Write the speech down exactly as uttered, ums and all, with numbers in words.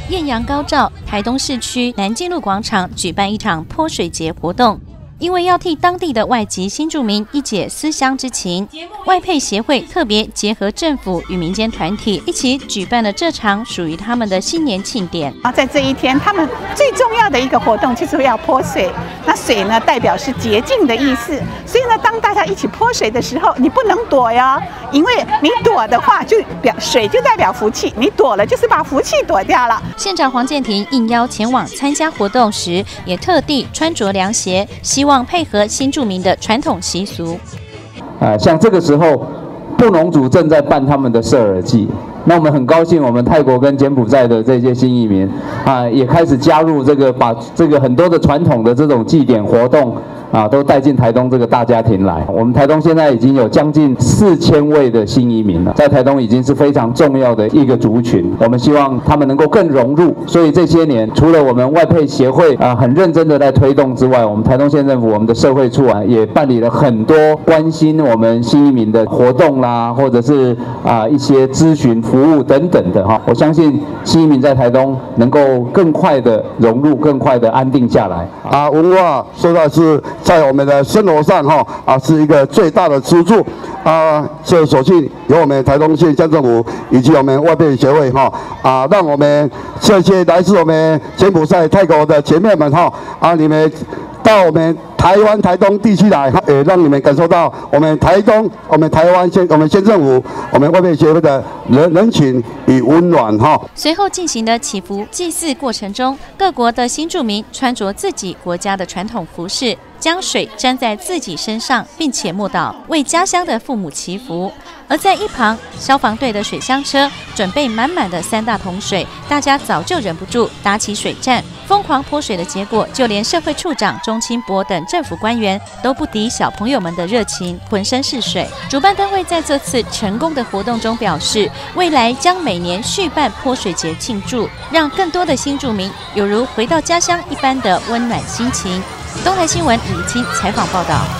艳阳高照，台东市区南进路广场举办一场泼水节活动。因为要替当地的外籍新住民一解思乡之情，外配协会特别结合政府与民间团体一起举办了这场属于他们的新年庆典。 啊，在这一天，他们最重要的一个活动就是要泼水。那水呢，代表是洁净的意思。所以呢，当大家一起泼水的时候，你不能躲呀，因为你躲的话，就表水就代表福气，你躲了就是把福气躲掉了。 县长黄健庭应邀前往参加活动时，也特地穿着凉鞋，希望。望配合新住民的传统习俗， 啊，像这个时候，布农族正在办他们的射耳祭。那我们很高兴，我们泰国跟柬埔寨的这些新移民啊，也开始加入这个，把这个很多的传统的这种祭典活动啊，都带进台东这个大家庭来。我们台东现在已经有将近四千位的新移民了，在台东已经是非常重要的一个族群。我们希望他们能够更融入。所以这些年，除了我们外配协会啊很认真的在推动之外，我们台东县政府我们的社会处啊也办理了很多关心我们新移民的活动啦，或者是啊一些咨询服务等等的哈。我相信新移民在台东能够更快的融入，更快的安定下来。 啊，文化说到是。在我们的生活上，哈啊是一个最大的支柱啊，这所幸由我们台东县乡政府以及我们外配协会哈啊，让我们这些来自我们柬埔寨、泰国的姐妹们哈啊，你们到我们台湾台东地区来，也让你们感受到我们台东、我们台湾县、我们县政府、我们外配协会的人人情与温暖哈。 随后进行的祈福祭祀过程中，各国的新住民穿着自己国家的传统服饰。将水沾在自己身上，并且默祷，为家乡的父母祈福。而在一旁，消防队的水箱车准备满满的三大桶水，大家早就忍不住打起水战，疯狂泼水的结果，就连社会处长钟清博等政府官员都不敌小朋友们的热情，浑身是水。主办单位在这次成功的活动中表示，未来将每年续办泼水节庆祝，让更多的新住民有如回到家乡一般的温暖心情。东台新闻李清采访报道。